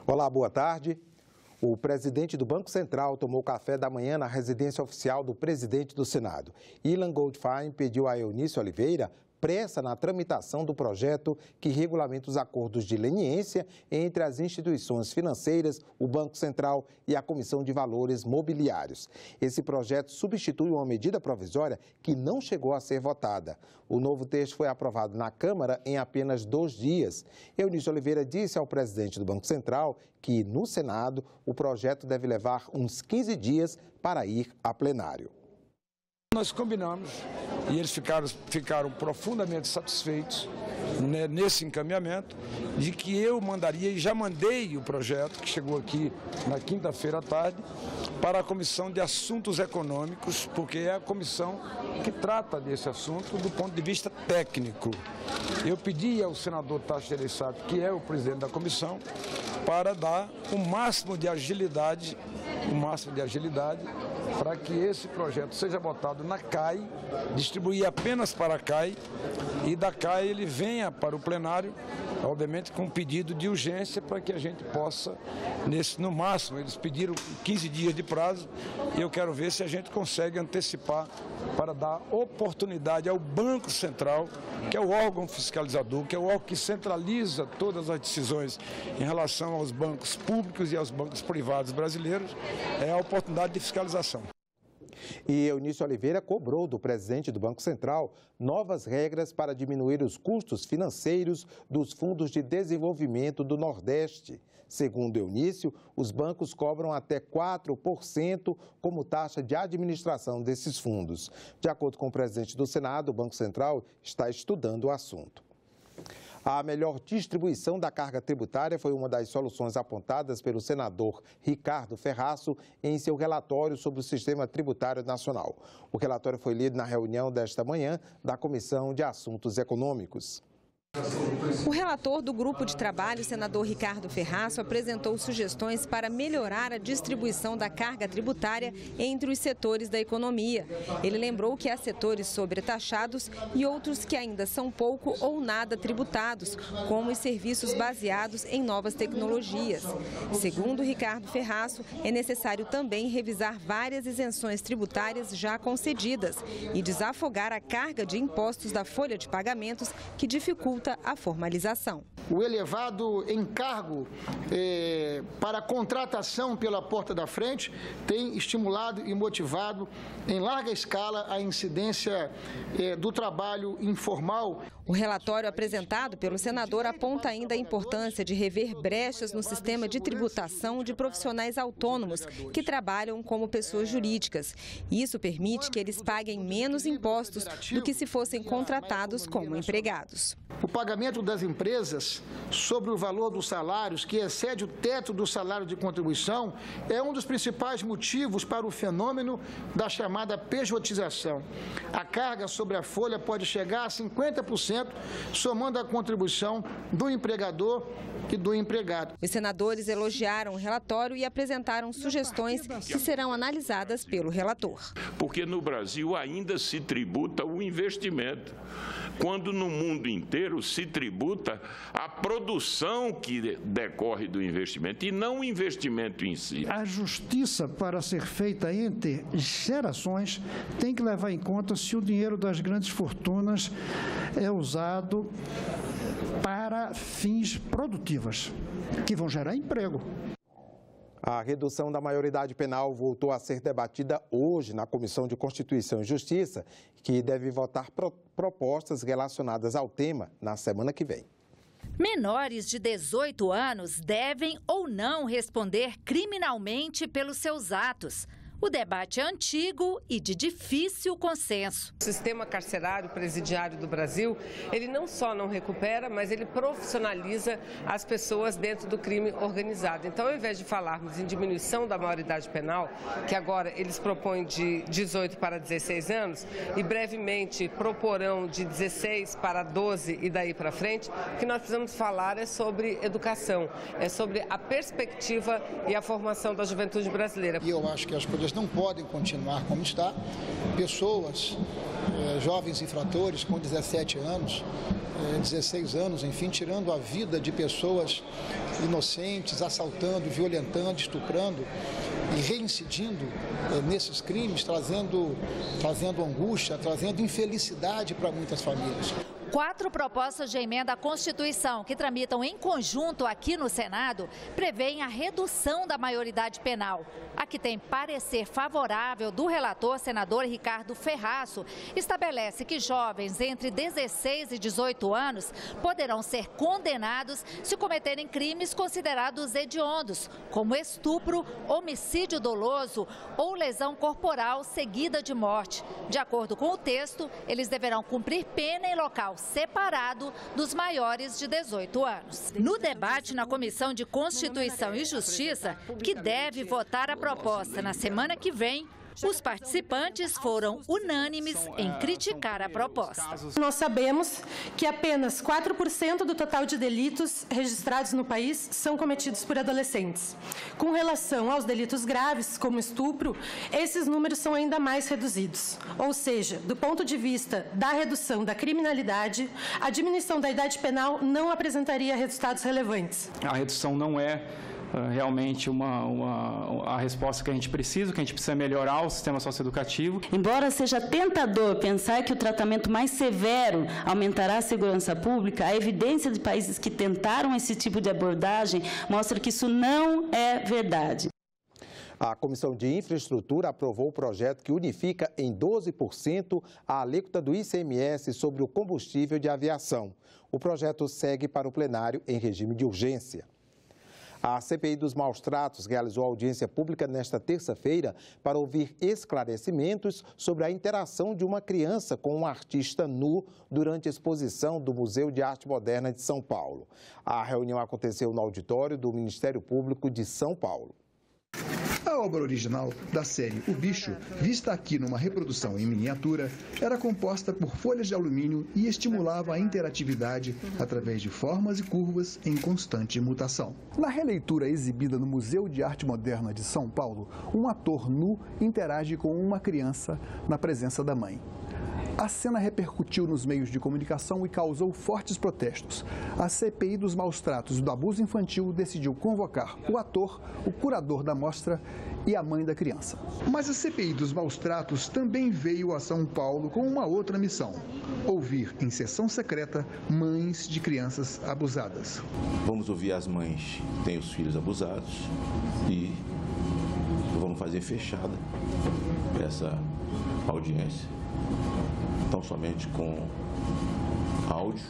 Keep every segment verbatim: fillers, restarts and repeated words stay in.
Olá, boa tarde. O presidente do Banco Central tomou café da manhã na residência oficial do presidente do Senado. Ilan Goldfein pediu a Eunice Oliveira pressa na tramitação do projeto que regulamenta os acordos de leniência entre as instituições financeiras, o Banco Central e a Comissão de Valores Mobiliários. Esse projeto substitui uma medida provisória que não chegou a ser votada. O novo texto foi aprovado na Câmara em apenas dois dias. Eunice Oliveira disse ao presidente do Banco Central que, no Senado, o projeto deve levar uns quinze dias para ir a plenário. Nós combinamos e eles ficaram, ficaram profundamente satisfeitos, né, nesse encaminhamento de que eu mandaria, e já mandei o projeto, que chegou aqui na quinta-feira à tarde, para a Comissão de Assuntos Econômicos, porque é a comissão que trata desse assunto do ponto de vista técnico. Eu pedi ao senador Tasso Gereissati, que é o presidente da comissão, para dar o máximo de agilidade, o máximo de agilidade, para que esse projeto seja votado na C A I, distribuir apenas para a C A I, e da C A I ele venha para o plenário, obviamente com um pedido de urgência para que a gente possa, nesse, no máximo, eles pediram quinze dias de prazo, e eu quero ver se a gente consegue antecipar para dar oportunidade ao Banco Central, que é o órgão fiscalizador, que é o órgão que centraliza todas as decisões em relação aos bancos públicos e aos bancos privados brasileiros, é a oportunidade de fiscalização. E Eunice Oliveira cobrou do presidente do Banco Central novas regras para diminuir os custos financeiros dos fundos de desenvolvimento do Nordeste. Segundo Eunice, os bancos cobram até quatro por cento como taxa de administração desses fundos. De acordo com o presidente do Senado, o Banco Central está estudando o assunto. A melhor distribuição da carga tributária foi uma das soluções apontadas pelo senador Ricardo Ferraço em seu relatório sobre o Sistema Tributário Nacional. O relatório foi lido na reunião desta manhã da Comissão de Assuntos Econômicos. O relator do grupo de trabalho, senador Ricardo Ferraço, apresentou sugestões para melhorar a distribuição da carga tributária entre os setores da economia. Ele lembrou que há setores sobretaxados e outros que ainda são pouco ou nada tributados, como os serviços baseados em novas tecnologias. Segundo Ricardo Ferraço, é necessário também revisar várias isenções tributárias já concedidas e desafogar a carga de impostos da folha de pagamentos que dificulta a formalização. O elevado encargo eh, para a contratação pela porta da frente tem estimulado e motivado em larga escala a incidência eh, do trabalho informal. O relatório apresentado pelo senador aponta ainda a importância de rever brechas no sistema de tributação de profissionais autônomos que trabalham como pessoas jurídicas. Isso permite que eles paguem menos impostos do que se fossem contratados como empregados. O pagamento das empresas sobre o valor dos salários, que excede o teto do salário de contribuição, é um dos principais motivos para o fenômeno da chamada pejotização. A carga sobre a folha pode chegar a cinquenta por cento, somando a contribuição do empregador e do empregado. Os senadores elogiaram o relatório e apresentaram sugestões que serão analisadas pelo relator. Porque no Brasil ainda se tributa o investimento, quando no mundo inteiro se tributa a produção que decorre do investimento e não o investimento em si. A justiça, para ser feita entre gerações, tem que levar em conta se o dinheiro das grandes fortunas é usado para fins produtivos, que vão gerar emprego. A redução da maioridade penal voltou a ser debatida hoje na Comissão de Constituição e Justiça, que deve votar pro propostas relacionadas ao tema na semana que vem. Menores de dezoito anos devem ou não responder criminalmente pelos seus atos. O debate é antigo e de difícil consenso. O sistema carcerário presidiário do Brasil, ele não só não recupera, mas ele profissionaliza as pessoas dentro do crime organizado. Então, ao invés de falarmos em diminuição da maioridade penal, que agora eles propõem de dezoito para dezesseis anos, e brevemente proporão de dezesseis para doze e daí para frente, o que nós precisamos falar é sobre educação, é sobre a perspectiva e a formação da juventude brasileira. E eu acho que as polícias elas não podem continuar como está. Pessoas, eh, jovens infratores com dezessete anos, eh, dezesseis anos, enfim, tirando a vida de pessoas inocentes, assaltando, violentando, estuprando e reincidindo eh, nesses crimes, trazendo, trazendo angústia, trazendo infelicidade para muitas famílias. Quatro propostas de emenda à Constituição que tramitam em conjunto aqui no Senado prevêem a redução da maioridade penal. A que tem parecer favorável do relator senador Ricardo Ferraço estabelece que jovens entre dezesseis e dezoito anos poderão ser condenados se cometerem crimes considerados hediondos, como estupro, homicídio doloso ou lesão corporal seguida de morte. De acordo com o texto, eles deverão cumprir pena em local separado dos maiores de dezoito anos. No debate na Comissão de Constituição e Justiça, que deve votar a proposta na semana que vem, os participantes foram unânimes em criticar a proposta. Nós sabemos que apenas quatro por cento do total de delitos registrados no país são cometidos por adolescentes. Com relação aos delitos graves, como estupro, esses números são ainda mais reduzidos. Ou seja, do ponto de vista da redução da criminalidade, a diminuição da idade penal não apresentaria resultados relevantes. A redução não é realmente uma, uma, a resposta que a gente precisa, que a gente precisa melhorar o sistema socioeducativo. Embora seja tentador pensar que o tratamento mais severo aumentará a segurança pública, a evidência de países que tentaram esse tipo de abordagem mostra que isso não é verdade. A Comissão de Infraestrutura aprovou o projeto que unifica em doze por cento a alíquota do I C M S sobre o combustível de aviação. O projeto segue para o plenário em regime de urgência. A C P I dos Maus-Tratos realizou audiência pública nesta terça-feira para ouvir esclarecimentos sobre a interação de uma criança com um artista nu durante a exposição do Museu de Arte Moderna de São Paulo. A reunião aconteceu no auditório do Ministério Público de São Paulo. A obra original da série O Bicho, vista aqui numa reprodução em miniatura, era composta por folhas de alumínio e estimulava a interatividade através de formas e curvas em constante mutação. Na releitura exibida no Museu de Arte Moderna de São Paulo, um ator nu interage com uma criança na presença da mãe. A cena repercutiu nos meios de comunicação e causou fortes protestos. A C P I dos Maus-Tratos e do Abuso Infantil decidiu convocar o ator, o curador da mostra e a mãe da criança. Mas a C P I dos Maus-Tratos também veio a São Paulo com uma outra missão: ouvir em sessão secreta mães de crianças abusadas. Vamos ouvir as mães que têm os filhos abusados e vamos fazer fechada essa audiência. Tão somente com áudio.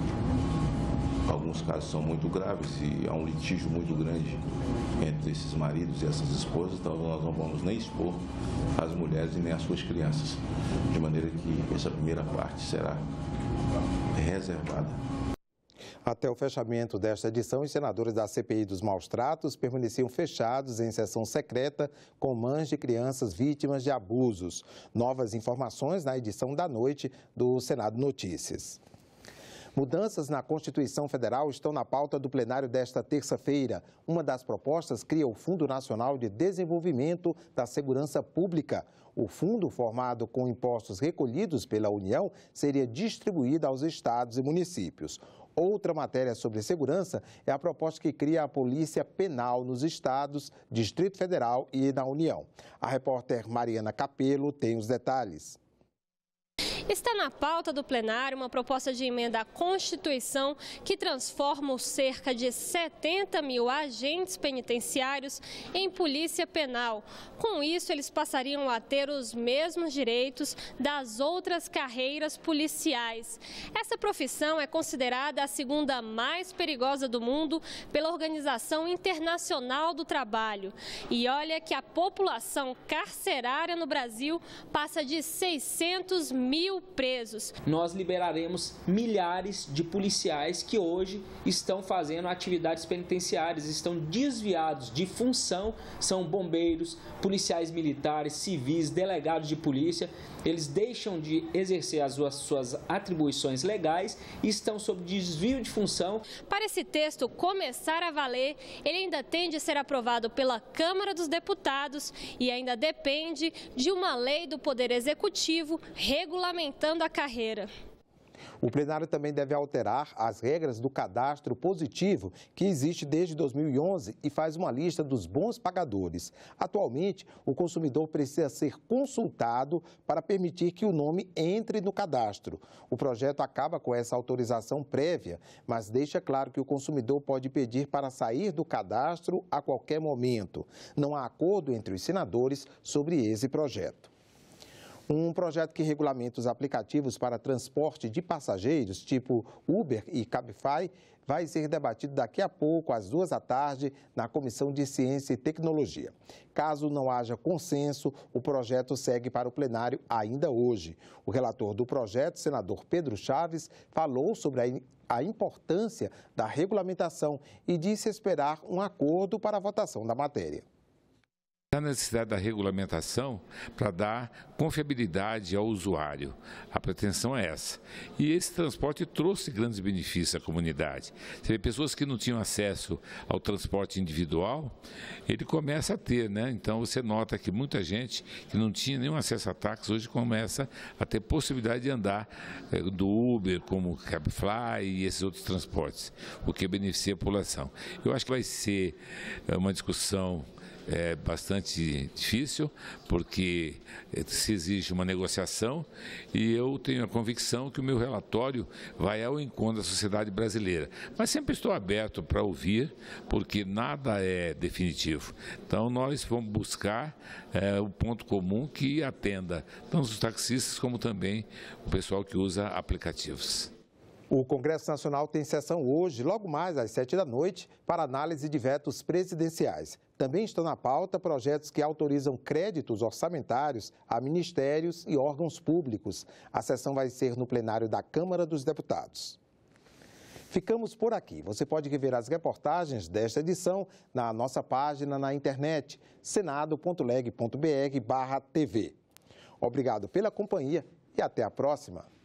Alguns casos são muito graves e há um litígio muito grande entre esses maridos e essas esposas, então nós não vamos nem expor as mulheres e nem as suas crianças, de maneira que essa primeira parte será reservada. Até o fechamento desta edição, os senadores da C P I dos Maus-Tratos permaneciam fechados em sessão secreta com mães de crianças vítimas de abusos. Novas informações na edição da noite do Senado Notícias. Mudanças na Constituição Federal estão na pauta do plenário desta terça-feira. Uma das propostas cria o Fundo Nacional de Desenvolvimento da Segurança Pública. O fundo, formado com impostos recolhidos pela União, seria distribuído aos estados e municípios. Outra matéria sobre segurança é a proposta que cria a Polícia Penal nos estados, Distrito Federal e na União. A repórter Mariana Capello tem os detalhes. Está na pauta do plenário uma proposta de emenda à Constituição que transforma os cerca de setenta mil agentes penitenciários em polícia penal. Com isso, eles passariam a ter os mesmos direitos das outras carreiras policiais. Essa profissão é considerada a segunda mais perigosa do mundo pela Organização Internacional do Trabalho. E olha que a população carcerária no Brasil passa de seiscentos mil mil presos. Nós liberaremos milhares de policiais que hoje estão fazendo atividades penitenciárias, estão desviados de função, são bombeiros, policiais militares, civis, delegados de polícia. Eles deixam de exercer as suas atribuições legais e estão sob desvio de função. Para esse texto começar a valer, ele ainda tem de ser aprovado pela Câmara dos Deputados e ainda depende de uma lei do Poder Executivo regulamentando a carreira. O plenário também deve alterar as regras do cadastro positivo, que existe desde dois mil e onze e faz uma lista dos bons pagadores. Atualmente, o consumidor precisa ser consultado para permitir que o nome entre no cadastro. O projeto acaba com essa autorização prévia, mas deixa claro que o consumidor pode pedir para sair do cadastro a qualquer momento. Não há acordo entre os senadores sobre esse projeto. Um projeto que regulamenta os aplicativos para transporte de passageiros, tipo Uber e Cabify, vai ser debatido daqui a pouco, às duas da tarde, na Comissão de Ciência e Tecnologia. Caso não haja consenso, o projeto segue para o plenário ainda hoje. O relator do projeto, senador Pedro Chaves, falou sobre a a importância da regulamentação e disse esperar um acordo para a votação da matéria. A necessidade da regulamentação para dar confiabilidade ao usuário. A pretensão é essa. E esse transporte trouxe grandes benefícios à comunidade. Você vê pessoas que não tinham acesso ao transporte individual, ele começa a ter, né? Então você nota que muita gente que não tinha nenhum acesso a táxi hoje começa a ter possibilidade de andar é, do Uber, como Cabify e esses outros transportes, o que beneficia a população. Eu acho que vai ser uma discussão É bastante difícil, porque se exige uma negociação e eu tenho a convicção que o meu relatório vai ao encontro da sociedade brasileira. Mas sempre estou aberto para ouvir, porque nada é definitivo. Então nós vamos buscar é, o ponto comum que atenda tanto os taxistas como também o pessoal que usa aplicativos. O Congresso Nacional tem sessão hoje, logo mais às sete da noite, para análise de vetos presidenciais. Também estão na pauta projetos que autorizam créditos orçamentários a ministérios e órgãos públicos. A sessão vai ser no plenário da Câmara dos Deputados. Ficamos por aqui. Você pode rever as reportagens desta edição na nossa página na internet, senado ponto leg ponto br barra tv. Obrigado pela companhia e até a próxima.